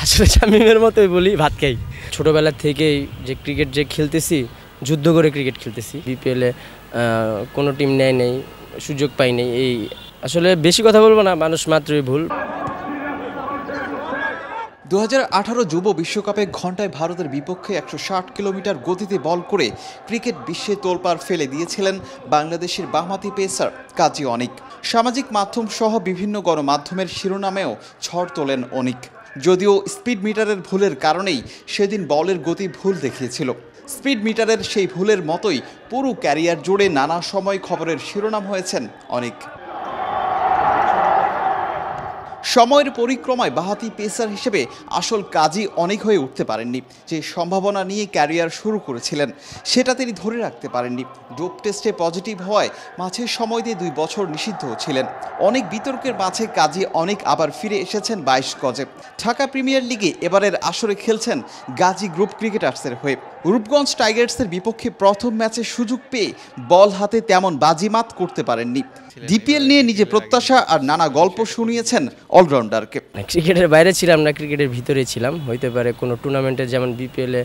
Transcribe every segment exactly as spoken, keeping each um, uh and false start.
আসলে শামীমের মতোই বলি, ভাত খাই। ছোটোবেলা থেকেই যে ক্রিকেট যে খেলতেছি, যুদ্ধ করে ক্রিকেট খেলতেছি। বিপিএলে কোনো টিম নেয় নেই, সুযোগ পাই নেই। এই আসলে বেশি কথা বলবো না, মানুষ মাত্রই ভুল। দু হাজার আঠারো যুব বিশ্বকাপে ঘণ্টায় ভারতের বিপক্ষে একশো ষাট কিলোমিটার গতিতে বল করে ক্রিকেট বিশ্বে তোলপাড় ফেলে দিয়েছিলেন বাংলাদেশের বামহাতি পেসার কাজী অনিক। সামাজিক মাধ্যম সহ বিভিন্ন গণমাধ্যমের শিরোনামেও ঝড় তোলেন অনিক। যদিও স্পিড মিটারের ভুলের কারণেই সেদিন বলের গতি ভুল দেখিয়েছিল। স্পিড মিটারের সেই ভুলের মতোই পুরো ক্যারিয়ার জুড়ে নানা সময় খবরের শিরোনাম হয়েছেন অনিক। সময়ের পরিক্রমায় বাঁহাতি পেসার হিসেবে আসল কাজই অনেক হয়ে উঠতে পারেননি। যে সম্ভাবনা নিয়ে ক্যারিয়ার শুরু করেছিলেন সেটা তিনি ধরে রাখতে পারেননি। ডোপ টেস্টে পজিটিভ হওয়ায় মাঝে সময় দিয়ে দুই বছর নিষিদ্ধ ছিলেন। অনেক বিতর্কের মাঝে কাজী অনেক আবার ফিরে এসেছেন বাইশ গজে। ঢাকা প্রিমিয়ার লিগে এবারের আসরে খেলছেন গাজী গ্রুপ ক্রিকেটার্সের হয়ে। রূপগঞ্জ টাইগার্সের বিপক্ষে প্রথম ম্যাচে সুযোগ পেয়ে বল হাতে তেমন বাজিমাত করতে পারেননি। ডিপিএল নিয়ে নিজে প্রত্যাশা আর নানা গল্প শুনিয়েছেন অলরাউন্ডারকে। ক্রিকেটের বাইরে ছিলাম না, ক্রিকেটের ভিতরে ছিলাম। হইতে পারে কোনো টুর্নামেন্টে, যেমন বিপিএলে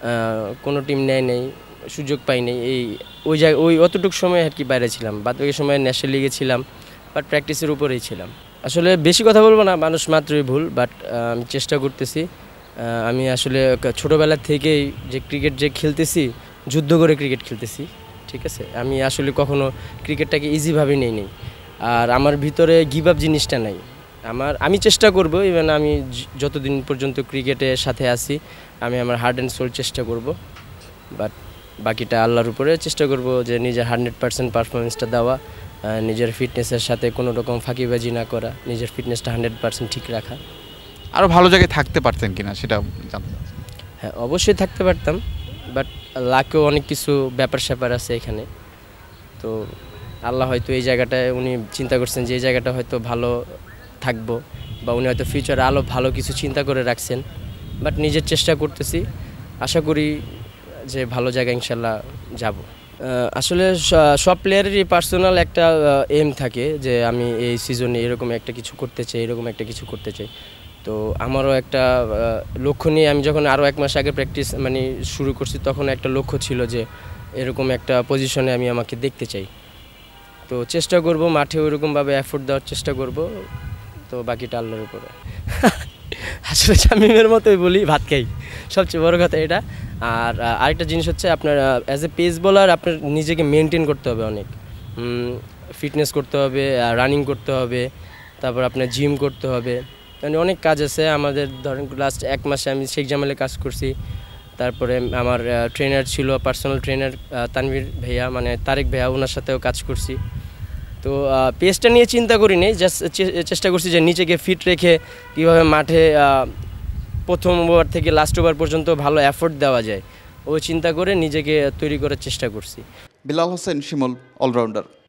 কোনো টিম নেয় নেই, সুযোগ পাই নেই, এই ওই জায়গায় ওই অতটুকু সময় আর কি বাইরে ছিলাম। বাদ বাকি সময় ন্যাশনাল লিগে ছিলাম, বাট প্র্যাকটিসের উপরেই ছিলাম। আসলে বেশি কথা বলবো না, মানুষ মাত্রই ভুল, বাট আমি চেষ্টা করতেছি। আমি আসলে ছোটোবেলা থেকেই যে ক্রিকেট যে খেলতেছি, যুদ্ধ করে ক্রিকেট খেলতেছি, ঠিক আছে। আমি আসলে কখনো ক্রিকেটটাকে ইজিভাবে নেই নেই আর আমার ভিতরে গিভ আপ জিনিসটা নাই। আমার আমি চেষ্টা করব, ইভেন আমি যতদিন পর্যন্ত ক্রিকেটের সাথে আছি আমি আমার হার্ড অ্যান্ড সোল চেষ্টা করব, বাট বাকিটা আল্লাহর উপরে চেষ্টা করব যে নিজের হান্ড্রেড পার্সেন্ট পারফরমেন্সটা দেওয়া, নিজের ফিটনেসের সাথে কোনো রকম ফাঁকিবাজি না করা, নিজের ফিটনেসটা হান্ড্রেড পার্সেন্ট ঠিক রাখা। আরও ভালো জায়গায় থাকতে পারতেন কিনা সেটা জানতে। হ্যাঁ, অবশ্যই থাকতে পারতাম, বাট লাকেও অনেক কিছু ব্যাপার স্যাপার আছে এখানে। তো আল্লাহ হয়তো এই জায়গাটায় উনি চিন্তা করছেন যে এই জায়গাটা হয়তো ভালো থাকবো, বা উনি হয়তো ফিউচারে আলো ভালো কিছু চিন্তা করে রাখছেন। বাট নিজের চেষ্টা করতেছি, আশা করি যে ভালো জায়গায় ইনশাল্লাহ যাব। আসলে সব প্লেয়ারেরই পার্সোনাল একটা এম থাকে যে আমি এই সিজনে এরকম একটা কিছু করতে চাই, এরকম একটা কিছু করতে চাই। তো আমারও একটা লক্ষ্য নিয়ে আমি যখন আরও এক মাস আগে প্র্যাকটিস মানে শুরু করছি, তখন একটা লক্ষ্য ছিল যে এরকম একটা পজিশনে আমি আমাকে দেখতে চাই। তো চেষ্টা করব, মাঠে ওইরকমভাবে এফোর্ট দেওয়ার চেষ্টা করব। তো বাকিটা আল্লাহর উপরে। আসলে শামীমের মতোই বলি, ভাত খাই, সবচেয়ে বড় কথা এটা। আর আরেকটা জিনিস হচ্ছে, আপনার অ্যাজ এ পেস বোলার আপনার নিজেকে মেনটেন করতে হবে, অনেক ফিটনেস করতে হবে, রানিং করতে হবে, তারপর আপনার জিম করতে হবে, মানে অনেক কাজ আছে আমাদের। ধরেন লাস্ট এক মাসে আমি শেখ জামালে কাজ করছি, তারপরে আমার ট্রেনার ছিল, পার্সোনাল ট্রেনার তানভীর ভাইয়া, মানে তারেক ভাইয়া, ওনার সাথেও কাজ করছি। তো পেসটা নিয়ে চিন্তা করি নি, জাস্ট চেষ্টা করছি যে নিজেকে ফিট রেখে কীভাবে মাঠে প্রথম ওভার থেকে লাস্ট ওভার পর্যন্ত ভালো এফোর্ট দেওয়া যায়, ওই চিন্তা করে নিজেকে তৈরি করার চেষ্টা করছি। বিলাল হোসেন শিমুল, অলরাউন্ডার।